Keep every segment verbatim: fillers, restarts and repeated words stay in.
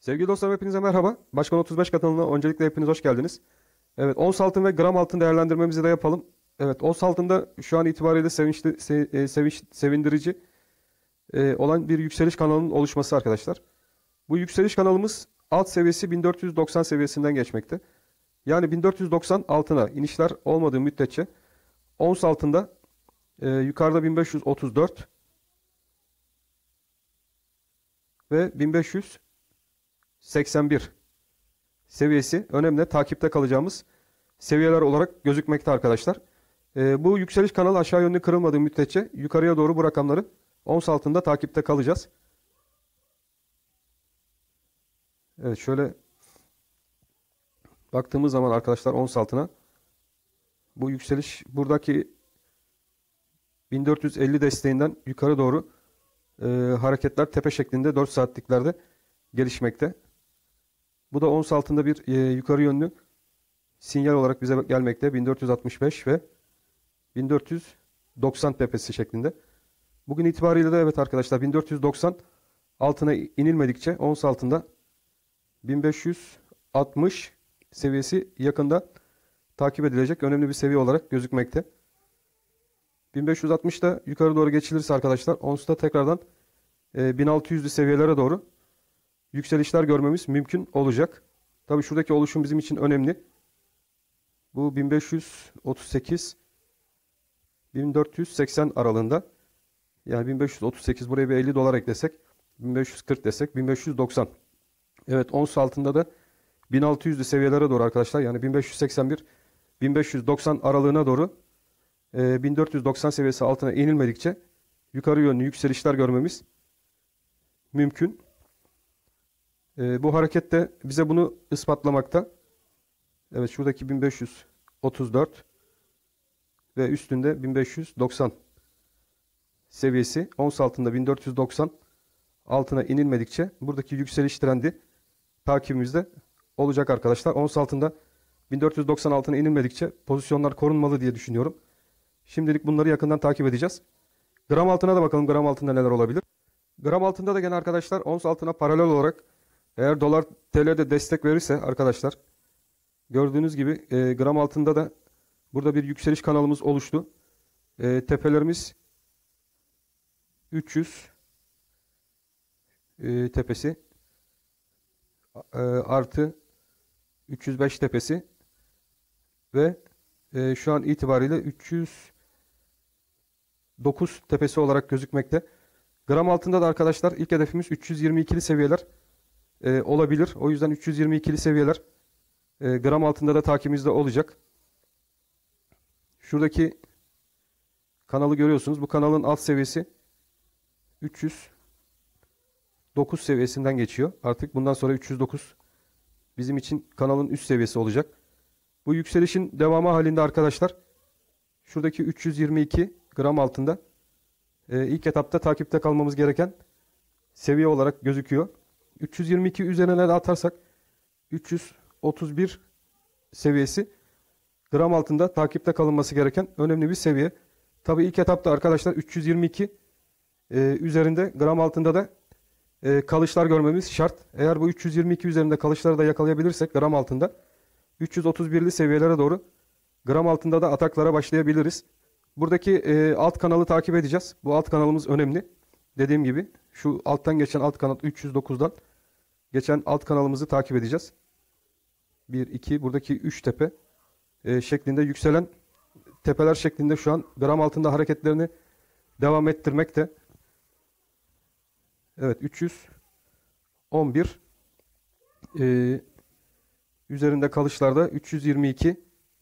Sevgili dostlarım hepinize merhaba. Başkan otuz beş kanalına öncelikle hepiniz hoş geldiniz. Evet, ons altın ve gram altın değerlendirmemizi de yapalım. Evet, ons altında şu an itibariyle sevinçli, se, e, sevinç, sevindirici e, olan bir yükseliş kanalının oluşması arkadaşlar. Bu yükseliş kanalımız alt seviyesi bin dört yüz doksan seviyesinden geçmekte. Yani bin dört yüz doksan altına inişler olmadığı müddetçe ons altında e, yukarıda bin beş yüz otuz dört ve bin beş yüz seksen bir seviyesi önemli takipte kalacağımız seviyeler olarak gözükmekte arkadaşlar. Ee, bu yükseliş kanalı aşağı yönlü kırılmadığı müddetçe yukarıya doğru bu rakamları ons altında takipte kalacağız. Evet, şöyle baktığımız zaman arkadaşlar ons altına bu yükseliş buradaki bin dört yüz elli desteğinden yukarı doğru e, hareketler tepe şeklinde dört saatliklerde gelişmekte. Bu da ons altında bir e, yukarı yönlü sinyal olarak bize gelmekte. bin dört yüz altmış beş ve bin dört yüz doksan tepesi şeklinde. Bugün itibariyle de evet arkadaşlar bin dört yüz doksan altına inilmedikçe ons altında bin beş yüz altmış seviyesi yakında takip edilecek önemli bir seviye olarak gözükmekte. bin beş yüz altmışta yukarı doğru geçilirse arkadaşlar onsta tekrardan e, bin altı yüzlü seviyelere doğru yükselişler görmemiz mümkün olacak. Tabi şuradaki oluşum bizim için önemli. Bu bin beş yüz otuz sekiz bin dört yüz seksen aralığında. Yani bin beş yüz otuz sekiz buraya bir elli dolar eklesek bin beş yüz kırk desek bin beş yüz doksan. Evet, ons altında da bin altı yüzlü seviyelere doğru arkadaşlar. Yani bin beş yüz seksen bir bin beş yüz doksan aralığına doğru e, bin dört yüz doksan seviyesi altına inilmedikçe yukarı yönlü yükselişler görmemiz mümkün. E, bu hareket de bize bunu ispatlamakta. Evet, şuradaki bin beş yüz otuz dört ve üstünde bin beş yüz doksan seviyesi ons altında bin dört yüz doksan altına inilmedikçe buradaki yükseliş trendi takibimizde olacak arkadaşlar. Ons altında bin dört yüz doksan altına inilmedikçe pozisyonlar korunmalı diye düşünüyorum. Şimdilik bunları yakından takip edeceğiz. Gram altına da bakalım, gram altında neler olabilir. Gram altında da gene arkadaşlar ons altına paralel olarak eğer dolar T L'de destek verirse arkadaşlar gördüğünüz gibi e, gram altında da burada bir yükseliş kanalımız oluştu. E, tepelerimiz üç yüz e, tepesi e, artı üç yüz beş tepesi ve e, şu an itibariyle üç yüz dokuz tepesi olarak gözükmekte. Gram altında da arkadaşlar ilk hedefimiz üç yüz yirmi ikili seviyeler e, olabilir. O yüzden üç yüz yirmi ikili seviyeler e, gram altında da takibimizde olacak. Şuradaki kanalı görüyorsunuz. Bu kanalın alt seviyesi üç yüz dokuz seviyesinden geçiyor. Artık bundan sonra üç yüz dokuz bizim için kanalın üst seviyesi olacak. Bu yükselişin devamı halinde arkadaşlar şuradaki üç yüz yirmi iki gram altında e, ilk etapta takipte kalmamız gereken seviye olarak gözüküyor. üç yüz yirmi iki üzerine de atarsak üç yüz otuz bir seviyesi gram altında takipte kalınması gereken önemli bir seviye. Tabi ilk etapta arkadaşlar üç yüz yirmi iki e, üzerinde gram altında da e, kalışlar görmemiz şart. Eğer bu üç yüz yirmi iki üzerinde kalışları da yakalayabilirsek gram altında üç yüz otuz birli seviyelere doğru gram altında da ataklara başlayabiliriz. Buradaki e, alt kanalı takip edeceğiz. Bu alt kanalımız önemli. Dediğim gibi şu alttan geçen alt kanal üç yüz dokuzdan geçen alt kanalımızı takip edeceğiz. bir, iki, buradaki üç tepe e, şeklinde yükselen tepeler şeklinde şu an gram altında hareketlerini devam ettirmekte. Evet, üç yüz on bir e, üzerinde kalışlarda üç yüz yirmi iki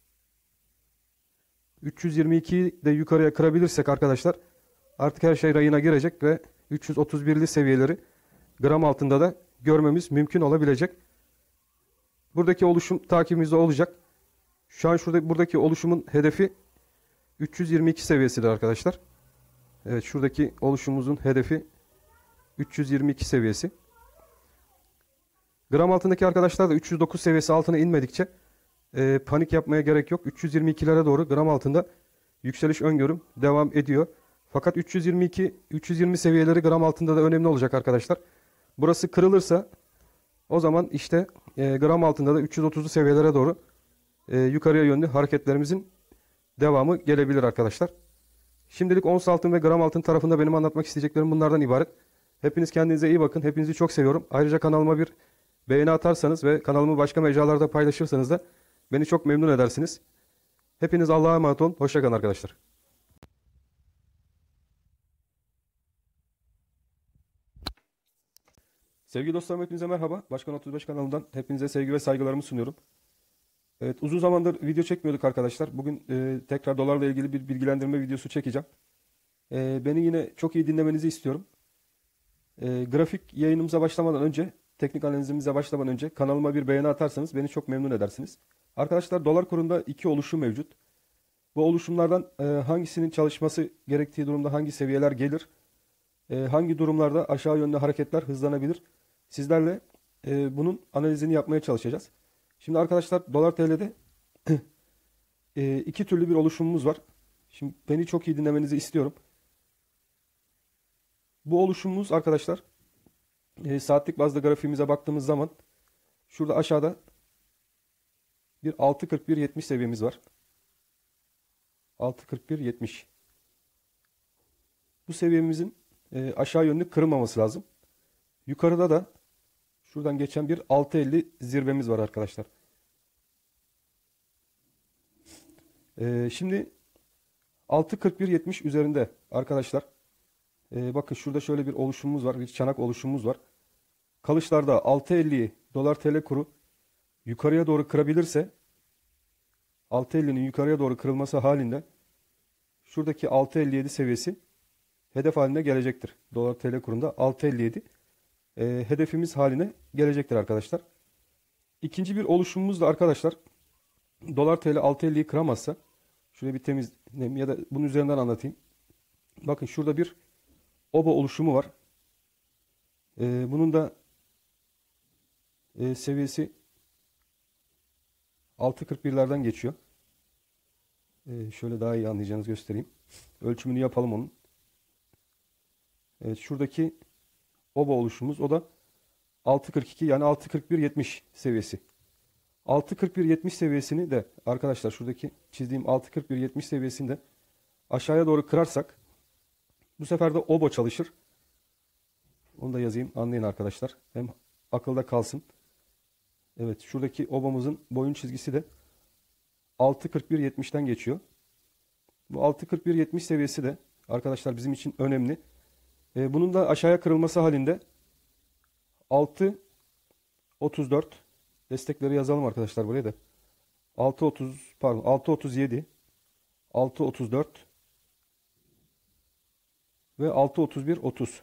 üç yüz yirmi ikiyi de yukarıya kırabilirsek arkadaşlar artık her şey rayına girecek ve üç yüz otuz birli seviyeleri gram altında da görmemiz mümkün olabilecek. Buradaki oluşum takibimizde olacak. Şu an şurada buradaki oluşumun hedefi üç yüz yirmi iki seviyesidir arkadaşlar. Evet, şuradaki oluşumumuzun hedefi üç yüz yirmi iki seviyesi. Gram altındaki arkadaşlar da üç yüz dokuz seviyesi altına inmedikçe e, panik yapmaya gerek yok. üç yüz yirmi ikilere doğru gram altında yükseliş öngörüm devam ediyor. Fakat üç yüz yirmi iki üç yüz yirmi seviyeleri gram altında da önemli olacak arkadaşlar. Burası kırılırsa O zaman işte e, gram altında da üç yüz otuzlu seviyelere doğru e, yukarıya yönlü hareketlerimizin devamı gelebilir arkadaşlar. Şimdilik ons altın ve gram altın tarafında benim anlatmak isteyeceklerim bunlardan ibaret. Hepiniz kendinize iyi bakın. Hepinizi çok seviyorum. Ayrıca kanalıma bir beğeni atarsanız ve kanalımı başka mecralarda paylaşırsanız da beni çok memnun edersiniz. Hepiniz Allah'a emanet olun. Hoşça kalın arkadaşlar. Sevgili dostlarım, hepinize merhaba. Başkan otuz beş kanalından hepinize sevgi ve saygılarımı sunuyorum. Evet, uzun zamandır video çekmiyorduk arkadaşlar. Bugün e, tekrar dolarla ilgili bir bilgilendirme videosu çekeceğim. E, beni yine çok iyi dinlemenizi istiyorum. E, grafik yayınımıza başlamadan önce, teknik analizimize başlamadan önce kanalıma bir beğeni atarsanız beni çok memnun edersiniz. Arkadaşlar, dolar kurunda iki oluşum mevcut. Bu oluşumlardan e, hangisinin çalışması gerektiği durumda hangi seviyeler gelir, e, hangi durumlarda aşağı yönlü hareketler hızlanabilir, sizlerle e, bunun analizini yapmaya çalışacağız. Şimdi arkadaşlar, dolar T L'de e, iki türlü bir oluşumumuz var. Şimdi beni çok iyi dinlemenizi istiyorum. Bu oluşumumuz arkadaşlar, e, saatlik bazda grafiğimize baktığımız zaman şurada aşağıda bir altı kırk bir yetmiş seviyemiz var. altı kırk bir yetmiş. Bu seviyemizin e, aşağı yönlü kırılmaması lazım. Yukarıda da şuradan geçen bir altı elli zirvemiz var arkadaşlar. E, şimdi altı kırk bir yetmiş üzerinde arkadaşlar, e, bakın şurada şöyle bir oluşumumuz var. Bir çanak oluşumumuz var. Kalışlarda altı elliyi dolar T L kuru yukarıya doğru kırabilirse, altı ellinin yukarıya doğru kırılması halinde şuradaki altı elli yedi seviyesi hedef haline gelecektir. Dolar T L kurunda altı elli yedi e, hedefimiz haline gelecektir arkadaşlar. İkinci bir oluşumumuz da arkadaşlar, dolar T L altı elliyi kıramazsa, şuraya bir temiz ya da bunun üzerinden anlatayım. Bakın şurada bir oba oluşumu var. E, bunun da e, seviyesi altı kırk birlerden geçiyor. E, şöyle daha iyi anlayacağınızı göstereyim. Ölçümünü yapalım onun. Evet, şuradaki oba oluşumuz, o da altı kırk iki, yani altı kırk bir yetmiş seviyesi. altı kırk bir yetmiş seviyesini de arkadaşlar, şuradaki çizdiğim altı kırk bir yetmiş seviyesini de aşağıya doğru kırarsak bu sefer de oba çalışır. Onu da yazayım, anlayın arkadaşlar. Hem akılda kalsın. Evet, şuradaki obamızın boyun çizgisi de altı kırk bir yetmişten geçiyor. Bu altı kırk bir yetmiş seviyesi de arkadaşlar bizim için önemli. Ee, bunun da aşağıya kırılması halinde altı otuz dört destekleri yazalım arkadaşlar buraya da. altı otuz pardon altı otuz yedi, altı otuz dört ve altı otuz bir otuz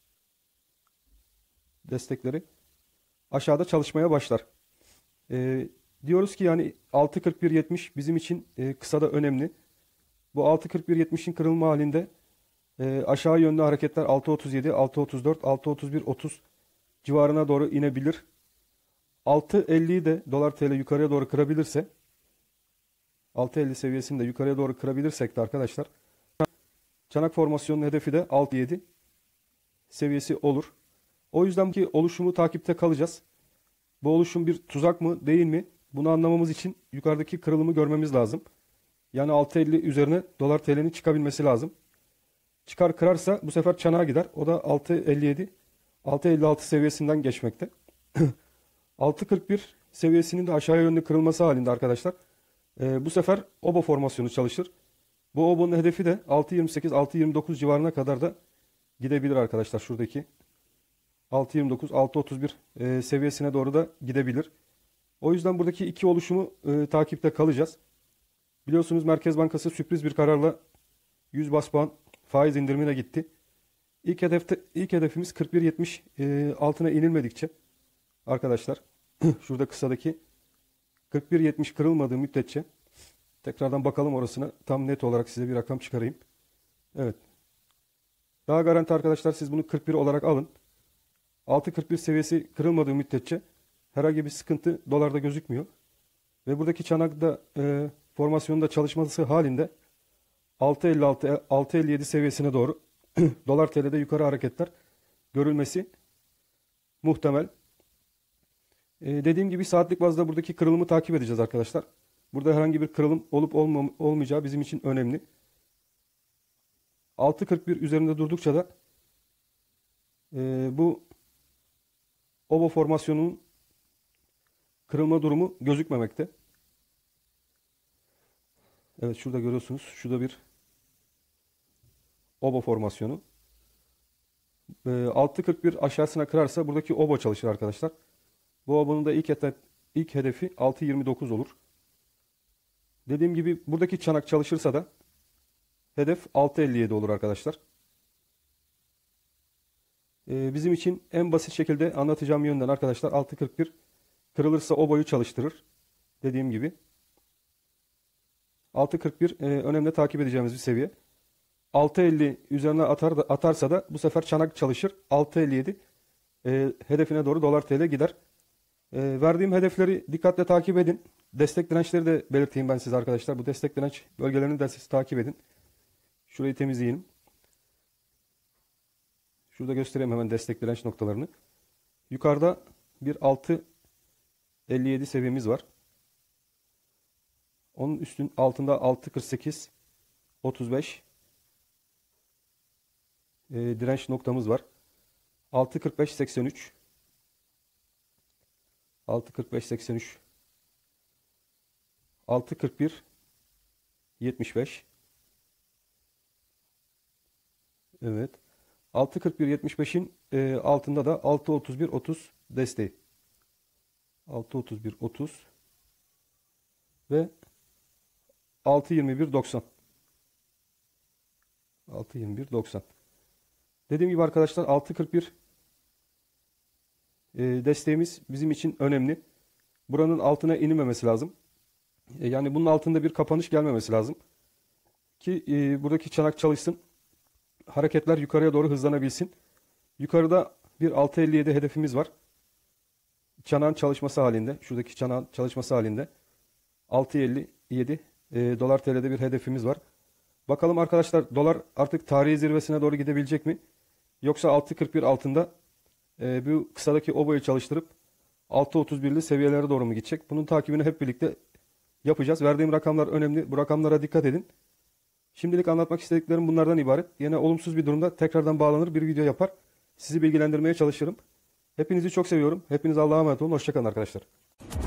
destekleri aşağıda çalışmaya başlar. Ee, diyoruz ki yani altı kırk bir yetmiş bizim için e, kısada önemli. Bu altı kırk bir yetmişin kırılma halinde e, aşağı yönlü hareketler altı otuz yedi, altı otuz dört, altı otuz bir otuz civarına doğru inebilir. altı elliyi de dolar T L yukarıya doğru kırabilirse, altı elli seviyesini de yukarıya doğru kırabilirsek de arkadaşlar, çanak formasyonunun hedefi de altı yedi seviyesi olur. O yüzden ki oluşumu takipte kalacağız. Bu oluşum bir tuzak mı değil mi? Bunu anlamamız için yukarıdaki kırılımı görmemiz lazım. Yani altı elli üzerine dolar T L'nin çıkabilmesi lazım. Çıkar kırarsa bu sefer çanağa gider. O da altı elli yedi, altı elli altı seviyesinden geçmekte. altı kırk bir seviyesinin de aşağıya yönlü kırılması halinde arkadaşlar, e, bu sefer oba formasyonu çalışır. Bu obanın hedefi de altı yirmi sekiz, altı yirmi dokuz civarına kadar da gidebilir arkadaşlar. Şuradaki altı yirmi dokuz, altı otuz bir e, seviyesine doğru da gidebilir. O yüzden buradaki iki oluşumu e, takipte kalacağız. Biliyorsunuz Merkez Bankası sürpriz bir kararla yüz bas puan faiz indirimine gitti. İlk hedefte ilk hedefimiz kırk bir yetmiş e, altına inilmedikçe arkadaşlar, şurada kısadaki kırk bir yetmiş kırılmadığı müddetçe, tekrardan bakalım orasına, tam net olarak size bir rakam çıkarayım. Evet. Daha garanti arkadaşlar, siz bunu kırk bir olarak alın. altı kırk bir seviyesi kırılmadığı müddetçe herhangi bir sıkıntı dolarda gözükmüyor. Ve buradaki çanakta e, formasyonunda çalışması halinde altı elli altı, altı elli yedi seviyesine doğru dolar T L'de yukarı hareketler görülmesi muhtemel. Ee, dediğim gibi saatlik bazda buradaki kırılımı takip edeceğiz arkadaşlar. Burada herhangi bir kırılım olup olmam olmayacağı bizim için önemli. altı kırk bir üzerinde durdukça da e, bu obo formasyonunun kırılma durumu gözükmemekte. Evet, şurada görüyorsunuz. Şurada bir obo formasyonu. E, altı kırk bir aşağısına kırarsa buradaki obo çalışır arkadaşlar. Bu obonun da ilk, hedef, ilk hedefi altı yirmi dokuz olur. Dediğim gibi buradaki çanak çalışırsa da hedef altı elli yedi olur arkadaşlar. Ee, bizim için en basit şekilde anlatacağım yönden arkadaşlar altı kırk bir kırılırsa oboyu çalıştırır. Dediğim gibi. altı kırk bir e, önemli takip edeceğimiz bir seviye. altı elli üzerine atar da, atarsa da bu sefer çanak çalışır. altı elli yedi e, hedefine doğru dolar T L gider. E, verdiğim hedefleri dikkatle takip edin. Destek dirençleri de belirteyim ben size arkadaşlar. Bu destek direnç bölgelerini de siz takip edin. Şurayı temizleyelim. Şurada göstereyim hemen destek direnç noktalarını. Yukarıda bir altı elli yedi seviyemiz var. Onun üstün altında altı kırk sekiz otuz beş e, direnç noktamız var. altı kırk beş seksen üç altı kırk beş seksen üç altı kırk bir yetmiş beş. Evet. altı kırk bir yetmiş beşin e, altında da altı otuz bir otuz desteği. altı otuz bir otuz ve altı yirmi bir doksan. altı yirmi bir doksan. Dediğim gibi arkadaşlar altı kırk bir e, desteğimiz bizim için önemli. Buranın altına inilmemesi lazım. E, yani bunun altında bir kapanış gelmemesi lazım. Ki e, buradaki çanak çalışsın. Hareketler yukarıya doğru hızlanabilsin. Yukarıda bir altı elli yedi hedefimiz var. Çanağın çalışması halinde, şuradaki çanağın çalışması halinde altı elli yedi e, dolar T L'de bir hedefimiz var. Bakalım arkadaşlar, dolar artık tarihi zirvesine doğru gidebilecek mi? Yoksa altı kırk bir altında e, bu kısadaki oboyu çalıştırıp altı otuz birli seviyelere doğru mu gidecek? Bunun takibini hep birlikte yapacağız. Verdiğim rakamlar önemli. Bu rakamlara dikkat edin. Şimdilik anlatmak istediklerim bunlardan ibaret. Yine olumsuz bir durumda tekrardan bağlanır, bir video yapar. Sizi bilgilendirmeye çalışırım. Hepinizi çok seviyorum. Hepiniz Allah'a emanet olun. Hoşça kalın arkadaşlar.